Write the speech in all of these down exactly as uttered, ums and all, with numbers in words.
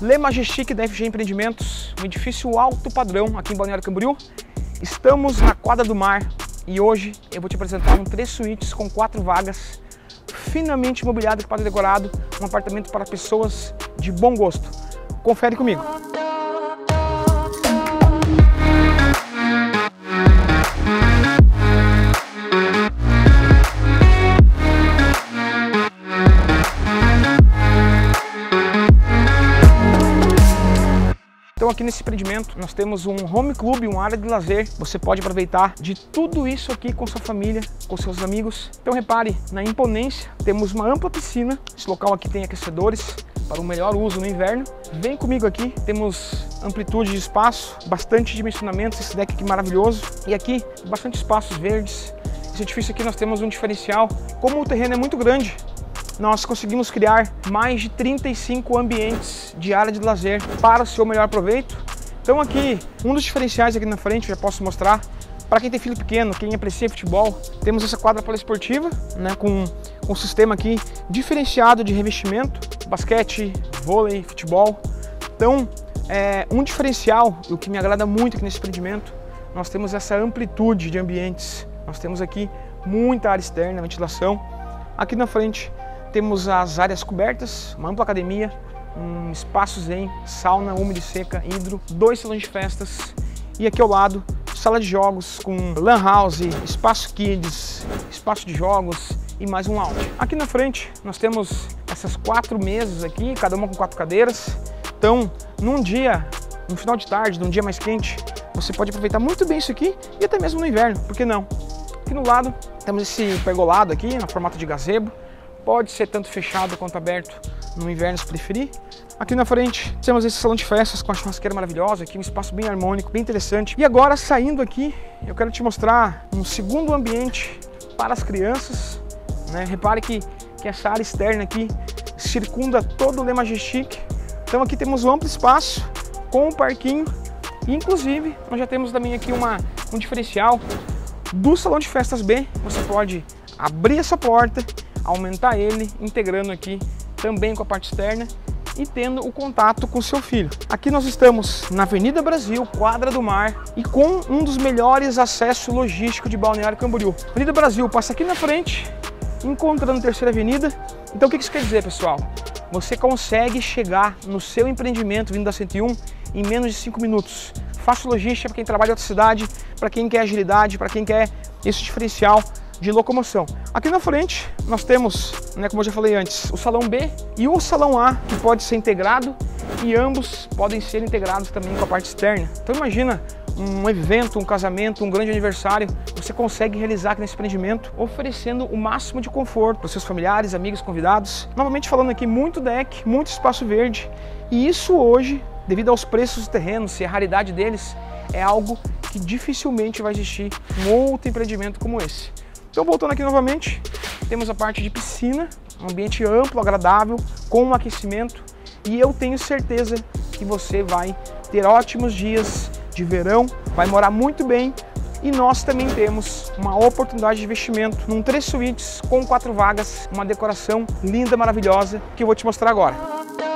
Le Majestic da F G Empreendimentos, um edifício alto padrão aqui em Balneário Camboriú. Estamos na Quadra do Mar e hoje eu vou te apresentar um três suítes com quatro vagas, finamente imobiliado, equipado e decorado, um apartamento para pessoas de bom gosto. Confere comigo. Então aqui nesse empreendimento nós temos um home club, uma área de lazer. Você pode aproveitar de tudo isso aqui com sua família, com seus amigos. Então repare na imponência, temos uma ampla piscina. Esse local aqui tem aquecedores para um melhor uso no inverno. Vem comigo aqui, temos amplitude de espaço, bastante dimensionamento, esse deck aqui maravilhoso. E aqui bastante espaços verdes. Esse edifício aqui nós temos um diferencial. Como o terreno é muito grande, nós conseguimos criar mais de trinta e cinco ambientes de área de lazer para o seu melhor proveito. Então aqui, um dos diferenciais aqui na frente, eu já posso mostrar, para quem tem filho pequeno, quem aprecia futebol, temos essa quadra poliesportiva, né, com um sistema aqui diferenciado de revestimento, basquete, vôlei, futebol. Então, é, um diferencial, e o que me agrada muito aqui nesse empreendimento, nós temos essa amplitude de ambientes. Nós temos aqui muita área externa, ventilação. Aqui na frente, temos as áreas cobertas, uma ampla academia, um espaço zen, sauna úmida e seca, hidro, dois salões de festas e aqui ao lado, sala de jogos com lan house, espaço kids, espaço de jogos e mais um lounge. Aqui na frente nós temos essas quatro mesas aqui, cada uma com quatro cadeiras. Então, num dia, no final de tarde, num dia mais quente, você pode aproveitar muito bem isso aqui e até mesmo no inverno, por que não? Aqui no lado temos esse pergolado aqui, no formato de gazebo. Pode ser tanto fechado quanto aberto no inverno se preferir. Aqui na frente temos esse salão de festas com a churrasqueira maravilhosa, aqui um espaço bem harmônico, bem interessante. E agora saindo aqui, eu quero te mostrar um segundo ambiente para as crianças, né? Repare que, que essa área externa aqui circunda todo o Le Majestic. Então aqui temos um amplo espaço com um parquinho e inclusive nós já temos também aqui uma, um diferencial do salão de festas B. Você pode abrir essa porta, aumentar ele, integrando aqui também com a parte externa e tendo o contato com o seu filho. Aqui nós estamos na Avenida Brasil, Quadra do Mar e com um dos melhores acessos logísticos de Balneário Camboriú. Avenida Brasil passa aqui na frente, encontrando a Terceira Avenida. Então o que isso quer dizer, pessoal? Você consegue chegar no seu empreendimento vindo da cento e um em menos de cinco minutos. Fácil logística para quem trabalha em outra cidade, para quem quer agilidade, para quem quer esse diferencial de locomoção. Aqui na frente nós temos, né, como eu já falei antes, o salão B e o salão A, que pode ser integrado e ambos podem ser integrados também com a parte externa. Então imagina um evento, um casamento, um grande aniversário, você consegue realizar aqui nesse empreendimento, oferecendo o máximo de conforto para os seus familiares, amigos, convidados. Novamente falando aqui, muito deck, muito espaço verde, e isso hoje, devido aos preços dos terrenos e a raridade deles, é algo que dificilmente vai existir em outro empreendimento como esse. Então voltando aqui novamente, temos a parte de piscina, um ambiente amplo, agradável, com um aquecimento, e eu tenho certeza que você vai ter ótimos dias de verão, vai morar muito bem, e nós também temos uma oportunidade de investimento num três suítes com quatro vagas, uma decoração linda, maravilhosa, que eu vou te mostrar agora.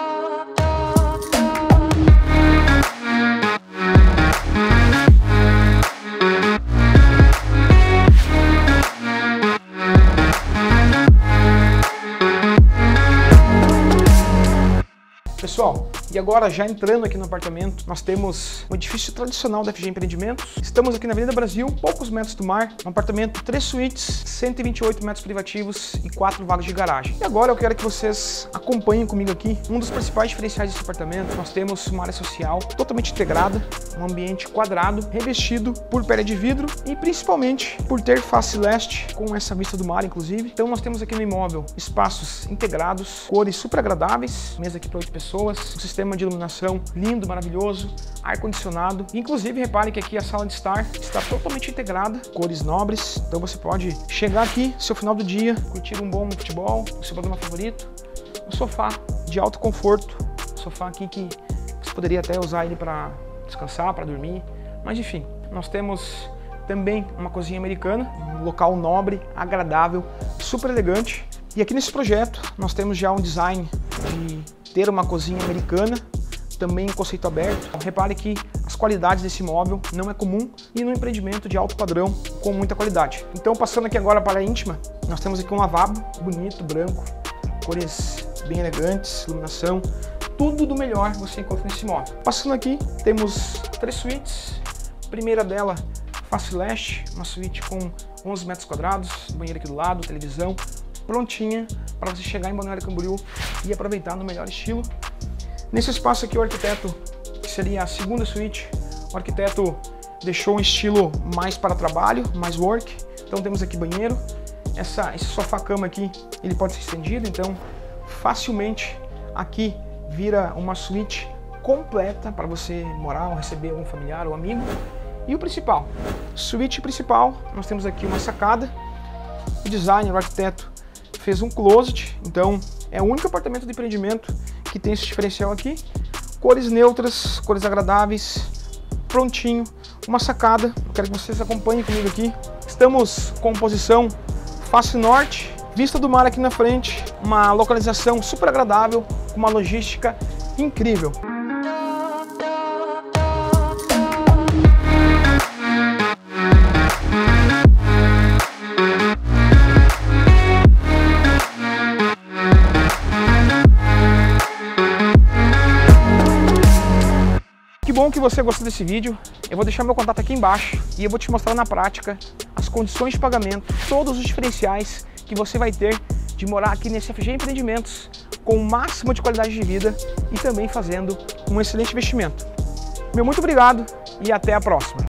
Pessoal, e agora já entrando aqui no apartamento, nós temos um edifício tradicional da F G Empreendimentos. Estamos aqui na Avenida Brasil, poucos metros do mar, um apartamento três suítes, cento e vinte e oito metros privativos e quatro vagas de garagem. E agora eu quero que vocês acompanhem comigo aqui um dos principais diferenciais desse apartamento. Nós temos uma área social totalmente integrada, um ambiente quadrado, revestido por pele de vidro e principalmente por ter face leste, com essa vista do mar inclusive. Então nós temos aqui no imóvel espaços integrados, cores super agradáveis, mesa aqui para oito pessoas, um sistema de iluminação lindo, maravilhoso, ar-condicionado. Inclusive, repare que aqui a sala de estar está totalmente integrada, cores nobres. Então você pode chegar aqui, seu final do dia, curtir um bom futebol, o seu programa favorito, um sofá de alto conforto, um sofá aqui que você poderia até usar ele para descansar, para dormir. Mas enfim, nós temos também uma cozinha americana, um local nobre, agradável, super elegante. E aqui nesse projeto nós temos já um design de ter uma cozinha americana, também em conceito aberto. Repare que as qualidades desse imóvel não é comum e no empreendimento de alto padrão com muita qualidade. Então, passando aqui agora para a íntima, nós temos aqui um lavabo bonito, branco, cores bem elegantes, iluminação, tudo do melhor você encontra nesse imóvel. Passando aqui, temos três suítes. A primeira dela, face leste, uma suíte com onze metros quadrados, banheiro aqui do lado, televisão, prontinha para você chegar em Balneário Camboriú e aproveitar no melhor estilo. Nesse espaço aqui, o arquiteto, que seria a segunda suíte, o arquiteto deixou um estilo mais para trabalho, mais work. Então temos aqui banheiro, essa, esse sofá-cama aqui, ele pode ser estendido, então facilmente aqui vira uma suíte completa para você morar ou receber algum familiar ou amigo. E o principal, suíte principal, nós temos aqui uma sacada. O designer, o arquiteto, fez um closet, então é o único apartamento de empreendimento que tem esse diferencial aqui. Cores neutras, cores agradáveis, prontinho, uma sacada. Eu quero que vocês acompanhem comigo aqui. Estamos com posição face norte, vista do mar aqui na frente, uma localização super agradável, com uma logística incrível. Que bom que você gostou desse vídeo. Eu vou deixar meu contato aqui embaixo e eu vou te mostrar na prática as condições de pagamento, todos os diferenciais que você vai ter de morar aqui nesse F G Empreendimentos com o máximo de qualidade de vida e também fazendo um excelente investimento. Meu muito obrigado e até a próxima.